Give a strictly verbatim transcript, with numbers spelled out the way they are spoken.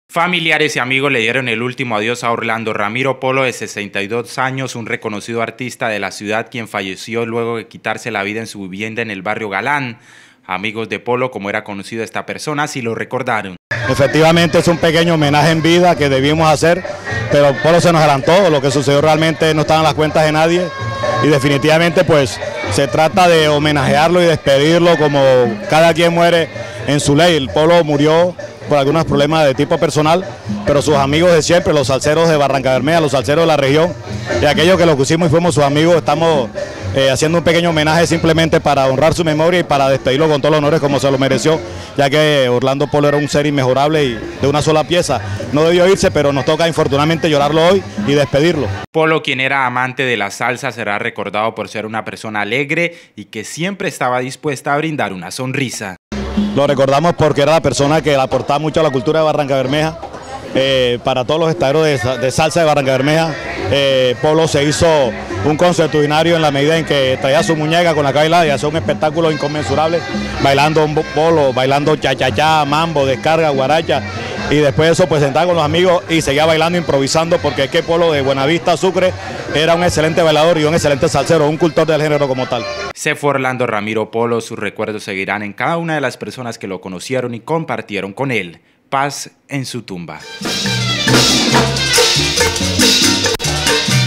Familiares y amigos le dieron el último adiós a Orlando Ramiro Polo, de sesenta y dos años, un reconocido artista de la ciudad, quien falleció luego de quitarse la vida en su vivienda en el barrio Galán. Amigos de Polo, como era conocido esta persona, sí lo recordaron. Efectivamente es un pequeño homenaje en vida que debimos hacer, pero Polo se nos adelantó, lo que sucedió realmente no estaba en las cuentas de nadie y definitivamente pues se trata de homenajearlo y despedirlo como cada quien muere en su ley. El Polo murió por algunos problemas de tipo personal, pero sus amigos de siempre, los salseros de Barrancabermeja, los salseros de la región y aquellos que lo pusimos y fuimos sus amigos, estamos eh, haciendo un pequeño homenaje simplemente para honrar su memoria y para despedirlo con todos los honores como se lo mereció, ya que Orlando Polo era un ser inmejorable y de una sola pieza. No debió irse, pero nos toca infortunadamente llorarlo hoy y despedirlo. Polo, quien era amante de la salsa, será recordado por ser una persona alegre y que siempre estaba dispuesta a brindar una sonrisa. Lo recordamos porque era la persona que aportaba mucho a la cultura de Barrancabermeja. Eh, para todos los estaderos de, de salsa de Barrancabermeja, eh, Polo se hizo un consuetudinario en la medida en que traía su muñeca con la caila y hacía un espectáculo inconmensurable, bailando un polo, bailando cha-cha-cha, mambo, descarga, guaracha, y después de eso pues sentaba con los amigos y seguía bailando, improvisando, porque es que Polo de Buenavista, Sucre, era un excelente bailador y un excelente salsero, un cultor del género como tal. Se fue Orlando Ramiro Polo, sus recuerdos seguirán en cada una de las personas que lo conocieron y compartieron con él. Paz en su tumba.